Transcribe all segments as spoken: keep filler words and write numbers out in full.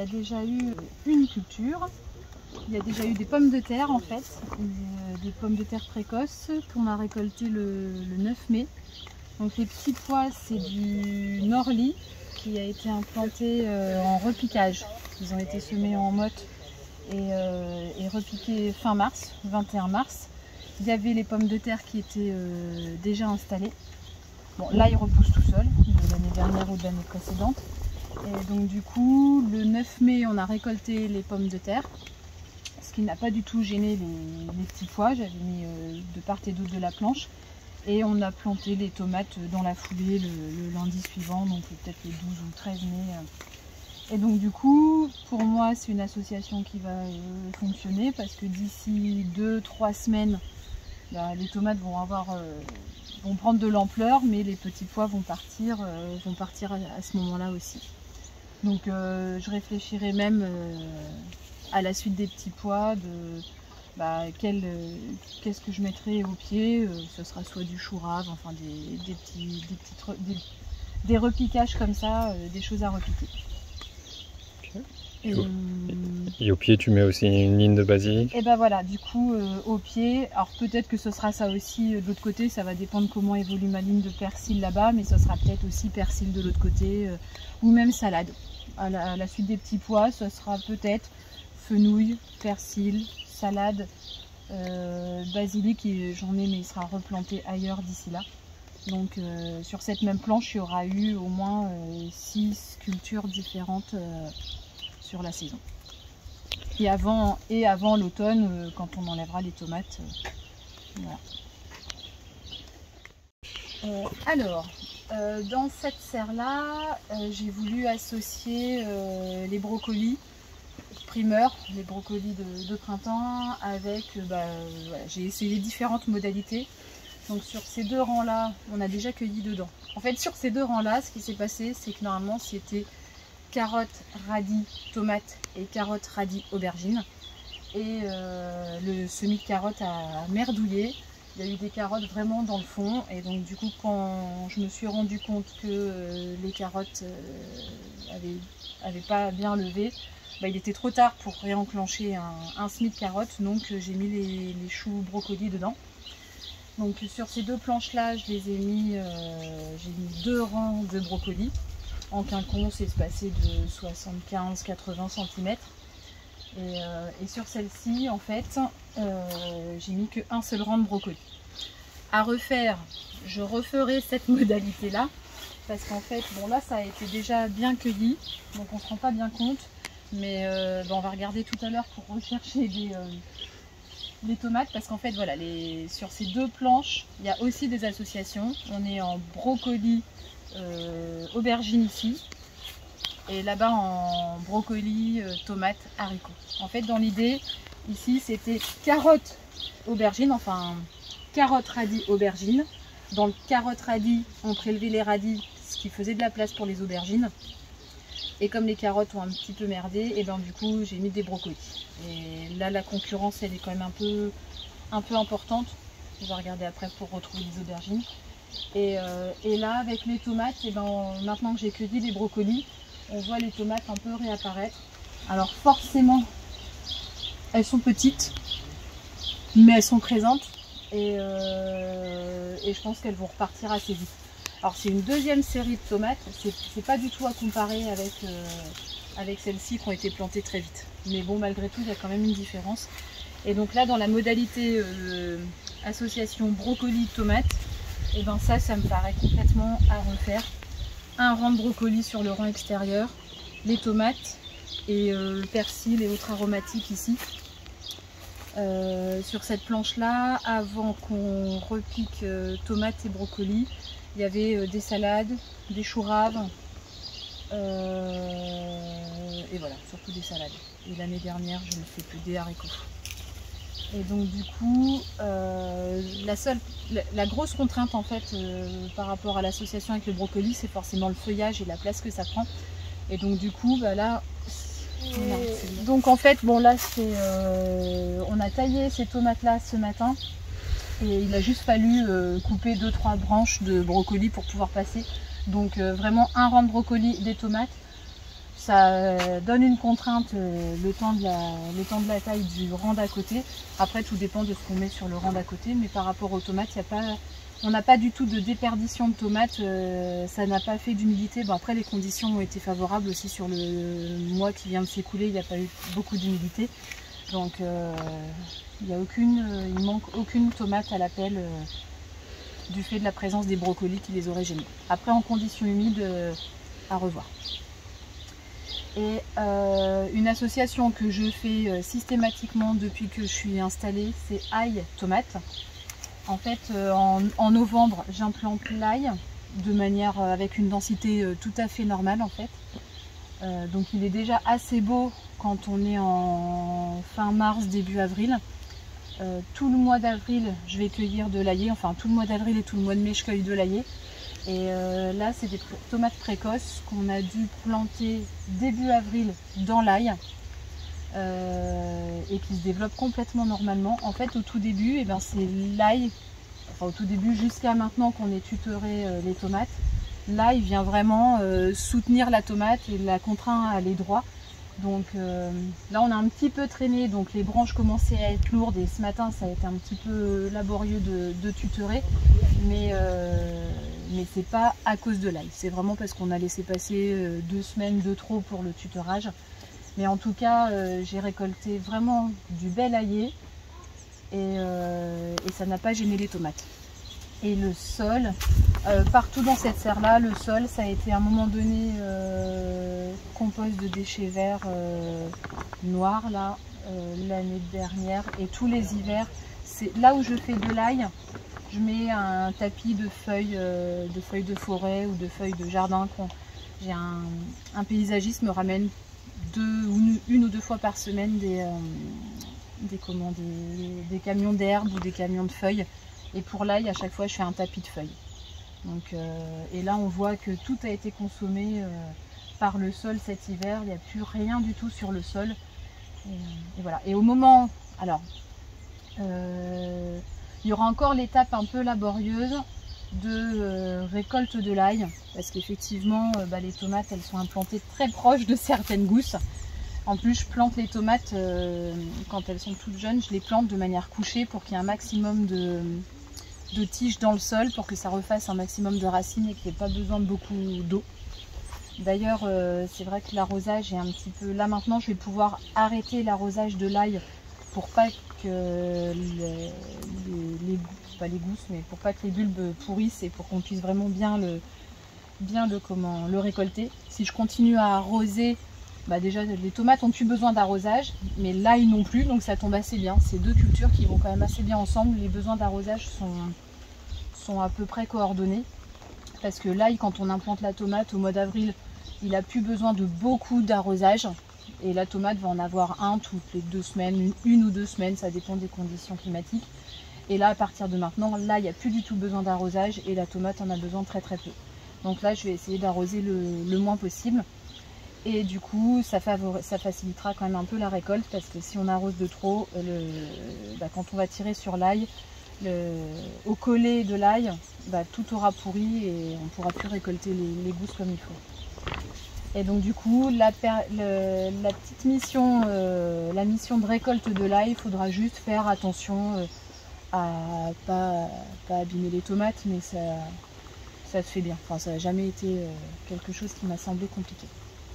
a déjà eu une culture. Il y a déjà eu des pommes de terre en fait, des pommes de terre précoces qu'on a récoltées le, le neuf mai. Donc les petits pois, c'est du Norli qui a été implanté euh, en repiquage. Ils ont été semés en motte et, euh, et repiqués fin mars, vingt et un mars. Il y avait les pommes de terre qui étaient euh, déjà installées. Bon, là, ils repoussent tout seuls, de l'année dernière ou de l'année précédente. Et donc du coup, le neuf mai, on a récolté les pommes de terre. Ce qui n'a pas du tout gêné les, les petits pois, j'avais mis euh, de part et d'autre de la planche. Et on a planté les tomates dans la foulée le, le lundi suivant, donc peut-être le douze ou le treize mai. Et donc du coup, pour moi, c'est une association qui va euh, fonctionner parce que d'ici deux trois semaines, bah, les tomates vont, avoir, euh, vont prendre de l'ampleur, mais les petits pois vont partir, euh, vont partir à, à ce moment-là aussi. Donc euh, je réfléchirai même euh, à la suite des petits pois, de bah, quel, euh, qu'est-ce que je mettrai au pied, euh, ce sera soit du chou rave, enfin des, des, petits, des, petites, des, des repiquages comme ça, euh, des choses à repiquer. Okay. Et, et, au, et au pied tu mets aussi une ligne de basilic? Et ben voilà, du coup euh, au pied, alors peut-être que ce sera ça aussi euh, de l'autre côté, ça va dépendre comment évolue ma ligne de persil là-bas, mais ce sera peut-être aussi persil de l'autre côté, euh, ou même salade. À la, à la suite des petits pois, ce sera peut-être fenouil, persil, salade, euh, basilic, et j'en ai mais il sera replanté ailleurs d'ici là. Donc euh, sur cette même planche, il y aura eu au moins euh, six cultures différentes euh, sur la saison. Et avant, et avant l'automne, euh, quand on enlèvera les tomates. Euh, voilà. Euh, alors, euh, dans cette serre-là, euh, j'ai voulu associer euh, les brocolis primeurs, les brocolis de, de printemps, avec, euh, bah, euh, voilà, j'ai essayé différentes modalités. Donc sur ces deux rangs-là, on a déjà cueilli dedans. En fait, sur ces deux rangs-là, ce qui s'est passé, c'est que normalement, c'était carottes, radis, tomates et carottes, radis, aubergines. Et euh, le semis de carottes a merdouillé. Il y a eu des carottes vraiment dans le fond. Et donc du coup, quand je me suis rendu compte que euh, les carottes euh, avaient, avaient pas bien levé, bah, il était trop tard pour réenclencher un, un semis de carottes. Donc euh, j'ai mis les, les choux brocolis dedans. Donc sur ces deux planches-là, je les ai mis, euh, j'ai mis deux rangs de brocolis. En quinconce espacé de soixante-quinze à quatre-vingts centimètres. Et, euh, et sur celle-ci, en fait, euh, j'ai mis qu'un seul rang de brocoli. À refaire, je referai cette modalité-là, parce qu'en fait, bon là, ça a été déjà bien cueilli, donc on ne se rend pas bien compte, mais euh, ben, on va regarder tout à l'heure pour rechercher les, euh, les tomates, parce qu'en fait, voilà, les, sur ces deux planches, il y a aussi des associations. On est en brocoli euh, aubergine ici, et là-bas en brocoli, euh, tomates, haricots. En fait, dans l'idée, ici, c'était carottes, aubergines, enfin carottes, radis, aubergines. Dans le carottes, radis, on prélevait les radis, ce qui faisait de la place pour les aubergines. Et comme les carottes ont un petit peu merdé, et ben du coup, j'ai mis des brocolis. Et là, la concurrence, elle est quand même un peu, un peu importante. On va regarder après pour retrouver les aubergines. Et, euh, et là, avec les tomates, et ben, maintenant que j'ai cueilli les brocolis, on voit les tomates un peu réapparaître. Alors forcément, elles sont petites, mais elles sont présentes. Et, euh, et je pense qu'elles vont repartir assez vite. Alors c'est une deuxième série de tomates, c'est pas du tout à comparer avec, euh, avec celles-ci qui ont été plantées très vite. Mais bon, malgré tout, il y a quand même une différence. Et donc là, dans la modalité euh, association brocoli-tomate, et ben ça, ça me paraît complètement à refaire. Un rang de brocoli sur le rang extérieur, les tomates et euh, le persil et autres aromatiques ici. Euh, sur cette planche-là, avant qu'on repique euh, tomates et brocolis, il y avait euh, des salades, des choux raves, euh, et voilà, surtout des salades. Et l'année dernière, je ne fais plus des haricots. Et donc du coup, euh, la, seule, la, la grosse contrainte en fait euh, par rapport à l'association avec le brocoli, c'est forcément le feuillage et la place que ça prend. Et donc du coup, bah là, voilà, donc en fait, bon là, c'est, euh, on a taillé ces tomates là ce matin. Et il a juste fallu euh, couper deux trois branches de brocoli pour pouvoir passer. Donc euh, vraiment un rang de brocoli, des tomates. Ça donne une contrainte, euh, le, temps de la, le temps de la taille du rang d'à côté. Après, tout dépend de ce qu'on met sur le rang d'à côté, mais par rapport aux tomates, y a pas, on n'a pas du tout de déperdition de tomates, euh, ça n'a pas fait d'humidité. Bon, après, les conditions ont été favorables aussi sur le mois qui vient de s'écouler, il n'y a pas eu beaucoup d'humidité. Donc, euh, il y a aucune, il manque aucune tomate à la pelle euh, du fait de la présence des brocolis qui les auraient gênés. Après, en conditions humides, euh, à revoir. Et euh, une association que je fais euh, systématiquement depuis que je suis installée, c'est ail tomate. En fait, euh, en, en novembre, j'implante l'ail de manière euh, avec une densité euh, tout à fait normale en fait. Euh, donc il est déjà assez beau quand on est en fin mars, début avril. Euh, tout le mois d'avril, je vais cueillir de l'ail, enfin tout le mois d'avril et tout le mois de mai, je cueille de l'ail. Et euh, là, c'est des tomates précoces qu'on a dû planter début avril dans l'ail euh, et qui se développent complètement normalement. En fait, au tout début, eh ben, c'est l'ail, enfin au tout début jusqu'à maintenant qu'on ait tutoré euh, les tomates, l'ail vient vraiment euh, soutenir la tomate et la contraint à aller droit. Donc euh, là, on a un petit peu traîné, donc les branches commençaient à être lourdes et ce matin, ça a été un petit peu laborieux de, de tutorer, mais euh, mais c'est pas à cause de l'ail, c'est vraiment parce qu'on a laissé passer deux semaines de trop pour le tutorage. Mais en tout cas, euh, j'ai récolté vraiment du bel aillé et, euh, et ça n'a pas gêné les tomates. Et le sol, euh, partout dans cette serre là, le sol, ça a été à un moment donné euh, compost de déchets verts euh, noirs là, euh, l'année dernière, et tous les hivers, c'est là où je fais de l'ail. Je mets un tapis de feuilles, euh, de feuilles de forêt ou de feuilles de jardin. J'ai un, un paysagiste me ramène deux, une, une ou deux fois par semaine des, euh, des, comment, des, des camions d'herbe ou des camions de feuilles. Et pour l'ail, à chaque fois, je fais un tapis de feuilles. Donc, euh, et là, on voit que tout a été consommé euh, par le sol cet hiver. Il n'y a plus rien du tout sur le sol. Et, et voilà. Et au moment, alors. Euh, Il y aura encore l'étape un peu laborieuse de euh, récolte de l'ail, parce qu'effectivement euh, bah, les tomates elles sont implantées très proches de certaines gousses. En plus je plante les tomates euh, quand elles sont toutes jeunes, je les plante de manière couchée pour qu'il y ait un maximum de, de tiges dans le sol, pour que ça refasse un maximum de racines et qu'il n'y ait pas besoin de beaucoup d'eau. D'ailleurs euh, c'est vrai que l'arrosage est un petit peu... Là maintenant je vais pouvoir arrêter l'arrosage de l'ail pour pas que les, les, les, pas les gousses, mais pour pas que les bulbes pourrissent et pour qu'on puisse vraiment bien le, bien le, comment, le récolter. Si je continue à arroser, bah déjà les tomates ont plus besoin d'arrosage, mais l'ail non plus, donc ça tombe assez bien. C'est deux cultures qui vont quand même assez bien ensemble. Les besoins d'arrosage sont, sont à peu près coordonnés, parce que l'ail, quand on implante la tomate au mois d'avril, il a plus besoin de beaucoup d'arrosage. Et la tomate va en avoir un toutes les deux semaines, une, une ou deux semaines, ça dépend des conditions climatiques. Et là, à partir de maintenant, là, il n'y a plus du tout besoin d'arrosage et la tomate en a besoin très très peu. Donc là, je vais essayer d'arroser le, le moins possible. Et du coup, ça, ça facilitera quand même un peu la récolte, parce que si on arrose de trop, le, bah, quand on va tirer sur l'ail, au collet de l'ail, bah, tout aura pourri et on ne pourra plus récolter les, les gousses comme il faut. Et donc du coup, la, le, la petite mission, euh, la mission de récolte de l'ail, il faudra juste faire attention euh, à pas, pas abîmer les tomates, mais ça, ça se fait bien. Enfin, ça n'a jamais été euh, quelque chose qui m'a semblé compliqué.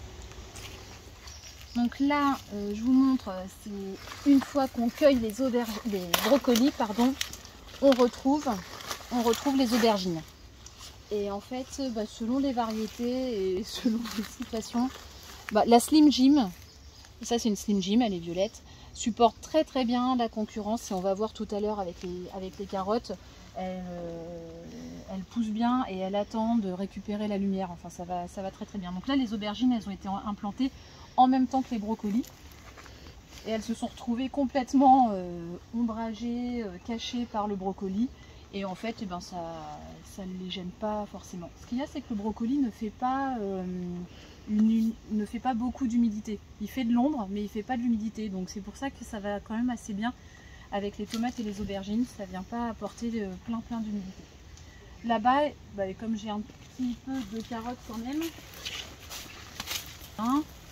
Donc là, euh, je vous montre, c'est une fois qu'on cueille les, auberg... les brocolis, pardon, on retrouve, on retrouve les aubergines. Et en fait, bah, selon les variétés et selon les situations, bah, la Slim Jim, ça c'est une Slim Jim, elle est violette, supporte très très bien la concurrence. Et on va voir tout à l'heure avec les, avec les carottes, elle, euh, elle pousse bien et elle attend de récupérer la lumière. Enfin, ça va, ça va très très bien. Donc là, les aubergines, elles ont été implantées en même temps que les brocolis. Et elles se sont retrouvées complètement euh, ombragées, euh, cachées par le brocoli. Et en fait, eh ben, ça, ça ne les gêne pas forcément. Ce qu'il y a, c'est que le brocoli ne fait pas, euh, une, une, ne fait pas beaucoup d'humidité. Il fait de l'ombre, mais il ne fait pas de l'humidité. Donc c'est pour ça que ça va quand même assez bien avec les tomates et les aubergines. Ça ne vient pas apporter de, plein plein d'humidité. Là-bas, bah, comme j'ai un petit peu de carottes quand même, hein,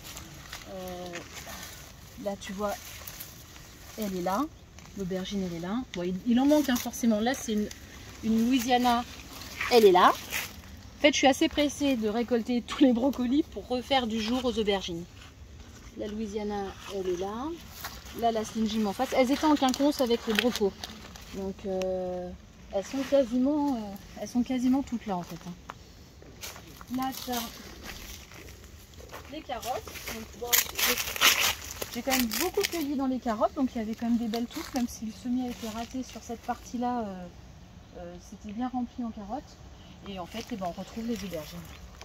Euh, là tu vois, elle est là, l'aubergine elle est là. Bon, il, il en manque hein, forcément. Là c'est une, une Louisiana, elle est là. En fait je suis assez pressée de récolter tous les brocolis pour refaire du jour aux aubergines. La Louisiana elle est là. Là la Slim Jim en face. Elles étaient en quinconce avec les brocos. Donc euh, elles sont quasiment euh, elles sont quasiment toutes là en fait. Hein. Là tu as les carottes. Donc, bon, j'ai quand même beaucoup cueilli dans les carottes, donc il y avait quand même des belles touffes, même si le semis a été raté sur cette partie-là, euh, euh, c'était bien rempli en carottes. Et en fait, eh ben, on retrouve les aubergines.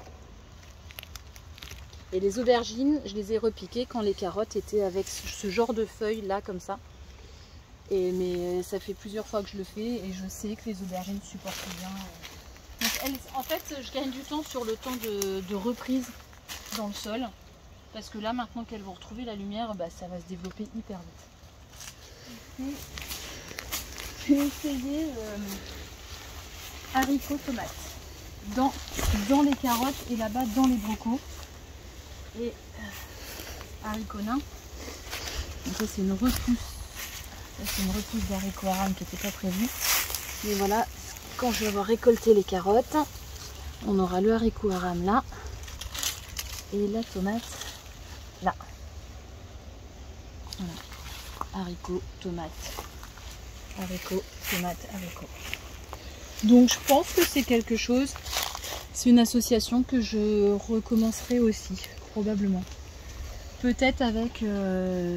Et les aubergines, je les ai repiquées quand les carottes étaient avec ce genre de feuilles là, comme ça. Et, mais ça fait plusieurs fois que je le fais et je sais que les aubergines supportent bien. Donc, elles, en fait, je gagne du temps sur le temps de, de reprise dans le sol. Parce que là, maintenant qu'elles vont retrouver la lumière, bah, ça va se développer hyper vite. J'ai essayé euh, haricots tomates dans, dans les carottes et là-bas dans les brocos. Et euh, haricots nains. Donc ça c'est une repousse. Ça c'est une repousse d'haricots haram qui n'était pas prévue. Et voilà, quand je vais avoir récolté les carottes, on aura le haricot haram là. Et la tomate là. Voilà. Haricots, tomates. Haricots, tomates, haricots. Donc je pense que c'est quelque chose, c'est une association que je recommencerai aussi, probablement. Peut-être avec euh,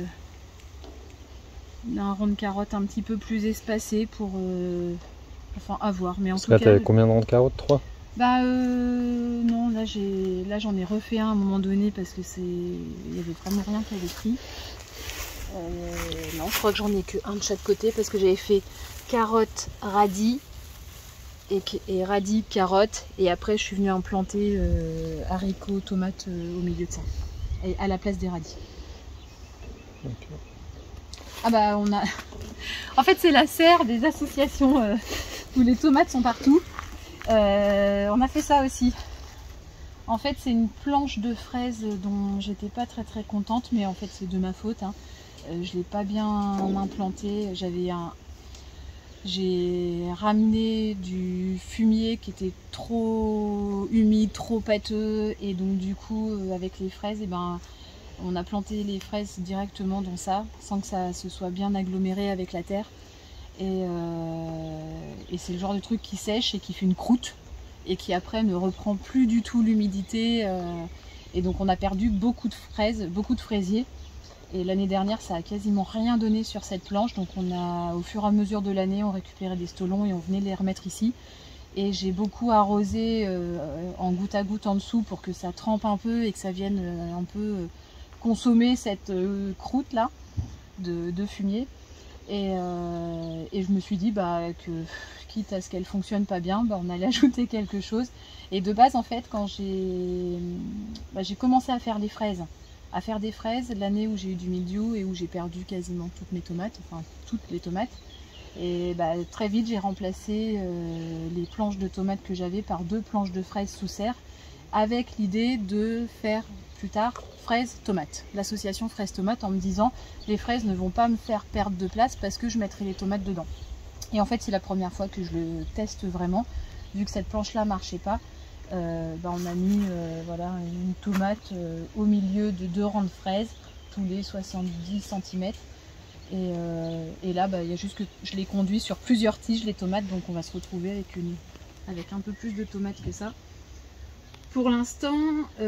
un rond de carottes un petit peu plus espacé pour... Euh, enfin, à voir. Mais en Parce tout que là, cas... tu avais combien de rangs de carottes? Trois? Bah euh, non, là j'ai là j'en ai refait un à un moment donné parce que c'est il y avait vraiment rien qui avait pris. Euh, non, je crois que j'en ai que un de chaque côté parce que j'avais fait carottes, radis et, et radis, carottes et après je suis venue implanter euh, haricots, tomates euh, au milieu de ça et à la place des radis. Okay. Ah bah on a en fait c'est la serre des associations euh, où les tomates sont partout. Euh, on a fait ça aussi. En fait c'est une planche de fraises dont j'étais pas très très contente, mais en fait c'est de ma faute. Hein. Euh, je l'ai pas bien implantée. J'avais un, j'ai ramené du fumier qui était trop humide, trop pâteux, et donc du coup avec les fraises, et ben on a planté les fraises directement dans ça, sans que ça se soit bien aggloméré avec la terre. Et, euh, et c'est le genre de truc qui sèche et qui fait une croûte et qui après ne reprend plus du tout l'humidité. Euh, et donc on a perdu beaucoup de fraises, beaucoup de fraisiers. Et l'année dernière, ça a quasiment rien donné sur cette planche. Donc on a, au fur et à mesure de l'année, on récupérait des stolons et on venait les remettre ici. Et j'ai beaucoup arrosé euh, en goutte à goutte en dessous pour que ça trempe un peu et que ça vienne un peu consommer cette euh, croûte là de, de fumier. Et, euh, et je me suis dit bah, que quitte à ce qu'elle fonctionne pas bien, bah, on allait ajouter quelque chose. Et de base en fait quand j'ai bah, j'ai commencé à faire les fraises, à faire des fraises l'année où j'ai eu du mildiou et où j'ai perdu quasiment toutes mes tomates, enfin toutes les tomates. Et bah, très vite j'ai remplacé euh, les planches de tomates que j'avais par deux planches de fraises sous serre, avec l'idée de faire plus tard fraises tomates, l'association fraises tomates, en me disant les fraises ne vont pas me faire perdre de place parce que je mettrai les tomates dedans. Et en fait c'est la première fois que je le teste vraiment, vu que cette planche là marchait pas. Euh, bah, on a mis euh, voilà, une tomate euh, au milieu de deux rangs de fraises tous les soixante-dix centimètres. Et, euh, et là bah, il y a juste que je les conduis sur plusieurs tiges les tomates, donc on va se retrouver avec, une, avec un peu plus de tomates que ça. Pour l'instant,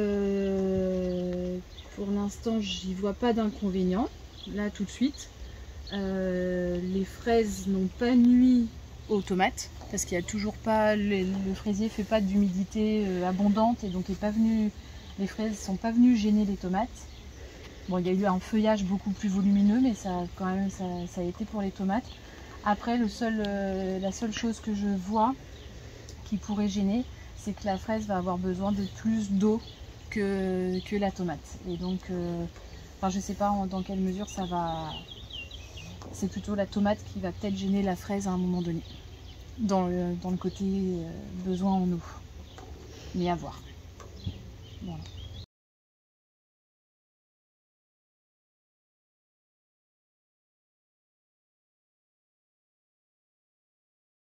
euh, pour l'instant, j'y vois pas d'inconvénient, là tout de suite. Euh, les fraises n'ont pas nui aux tomates, parce qu'il y a toujours pas, le, le fraisier fait pas d'humidité euh, abondante, et donc est pas venu, les fraises sont pas venues gêner les tomates. Bon, il y a eu un feuillage beaucoup plus volumineux, mais ça, quand même, ça, ça a été pour les tomates. Après, le seul, euh, la seule chose que je vois qui pourrait gêner, c'est que la fraise va avoir besoin de plus d'eau que, que la tomate. Et donc, euh, enfin, je sais pas en, dans quelle mesure ça va... C'est plutôt la tomate qui va peut-être gêner la fraise à un moment donné, dans le, dans le côté euh, besoin en eau. Mais à voir. Voilà.